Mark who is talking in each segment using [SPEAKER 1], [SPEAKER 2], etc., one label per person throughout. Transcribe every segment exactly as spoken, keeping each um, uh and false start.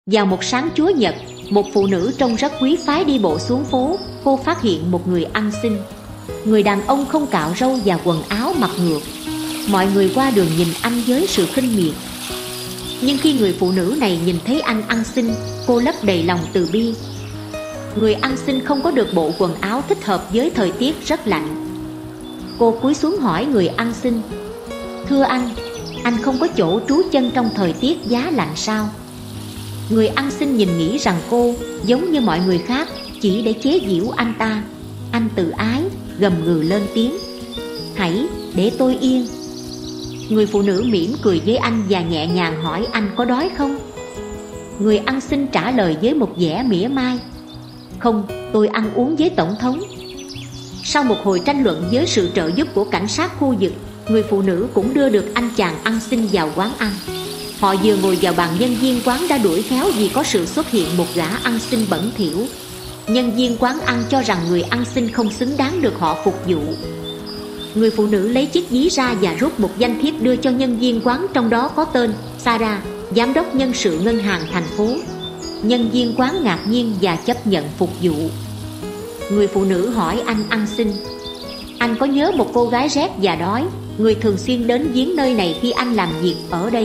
[SPEAKER 1] Vào một sáng Chúa Nhật, một phụ nữ trông rất quý phái đi bộ xuống phố. Cô phát hiện một người ăn xin. Người đàn ông không cạo râu và quần áo mặc ngược. Mọi người qua đường nhìn anh với sự khinh miệt. Nhưng khi người phụ nữ này nhìn thấy anh ăn xin, cô lấp đầy lòng từ bi. Người ăn xin không có được bộ quần áo thích hợp với thời tiết rất lạnh. Cô cúi xuống hỏi người ăn xin: "Thưa anh, anh không có chỗ trú chân trong thời tiết giá lạnh sao?" Người ăn xin nhìn nghĩ rằng cô, giống như mọi người khác, chỉ để chế giễu anh ta. Anh tự ái, gầm gừ lên tiếng: "Hãy để tôi yên." Người phụ nữ mỉm cười với anh và nhẹ nhàng hỏi anh có đói không. Người ăn xin trả lời với một vẻ mỉa mai: "Không, tôi ăn uống với tổng thống." Sau một hồi tranh luận với sự trợ giúp của cảnh sát khu vực, người phụ nữ cũng đưa được anh chàng ăn xin vào quán ăn. Họ vừa ngồi vào bàn, nhân viên quán đã đuổi khéo vì có sự xuất hiện một gã ăn xin bẩn thỉu. Nhân viên quán ăn cho rằng người ăn xin không xứng đáng được họ phục vụ. Người phụ nữ lấy chiếc ví ra và rút một danh thiếp đưa cho nhân viên quán, trong đó có tên Sarah, giám đốc nhân sự ngân hàng thành phố. Nhân viên quán ngạc nhiên và chấp nhận phục vụ. Người phụ nữ hỏi anh ăn xin: "Anh có nhớ một cô gái rét và đói, người thường xuyên đến viếng nơi này khi anh làm việc ở đây?"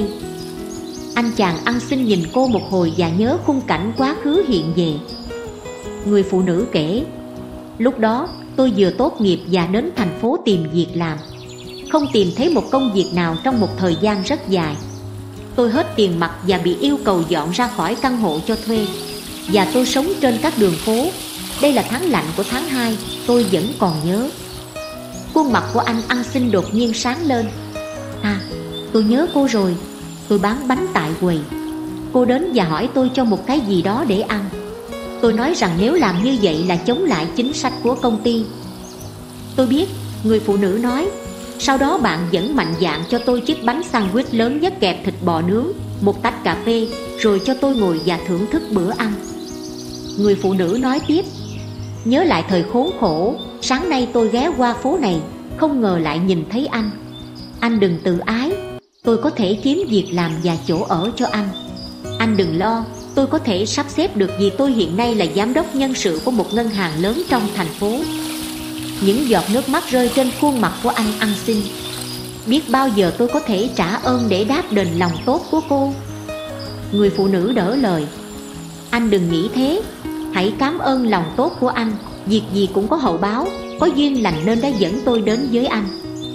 [SPEAKER 1] Anh chàng ăn xin nhìn cô một hồi và nhớ khung cảnh quá khứ hiện về. Người phụ nữ kể: "Lúc đó tôi vừa tốt nghiệp và đến thành phố tìm việc làm. Không tìm thấy một công việc nào trong một thời gian rất dài. Tôi hết tiền mặt và bị yêu cầu dọn ra khỏi căn hộ cho thuê. Và tôi sống trên các đường phố. Đây là tháng lạnh của tháng hai, tôi vẫn còn nhớ." Khuôn mặt của anh ăn xin đột nhiên sáng lên. "À, tôi nhớ cô rồi. Tôi bán bánh tại quầy. Cô đến và hỏi tôi cho một cái gì đó để ăn. Tôi nói rằng nếu làm như vậy là chống lại chính sách của công ty." "Tôi biết," người phụ nữ nói. "Sau đó bạn vẫn mạnh dạn cho tôi chiếc bánh sandwich lớn nhất kẹp thịt bò nướng, một tách cà phê, rồi cho tôi ngồi và thưởng thức bữa ăn." Người phụ nữ nói tiếp: "Nhớ lại thời khốn khổ, sáng nay tôi ghé qua phố này, không ngờ lại nhìn thấy anh. Anh đừng tự ái, tôi có thể kiếm việc làm và chỗ ở cho anh. Anh đừng lo, tôi có thể sắp xếp được vì tôi hiện nay là giám đốc nhân sự của một ngân hàng lớn trong thành phố." Những giọt nước mắt rơi trên khuôn mặt của anh ăn xin. Biết bao giờ tôi có thể trả ơn để đáp đền lòng tốt của cô. Người phụ nữ đỡ lời: "Anh đừng nghĩ thế. Hãy cảm ơn lòng tốt của anh. Việc gì cũng có hậu báo. Có duyên lành nên đã dẫn tôi đến với anh."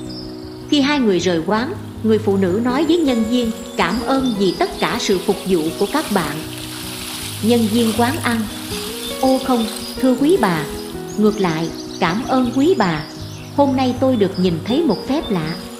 [SPEAKER 1] Khi hai người rời quán, người phụ nữ nói với nhân viên: "Cảm ơn vì tất cả sự phục vụ của các bạn." Nhân viên quán ăn: "Ô không, thưa quý bà. Ngược lại, cảm ơn quý bà. Hôm nay tôi được nhìn thấy một phép lạ."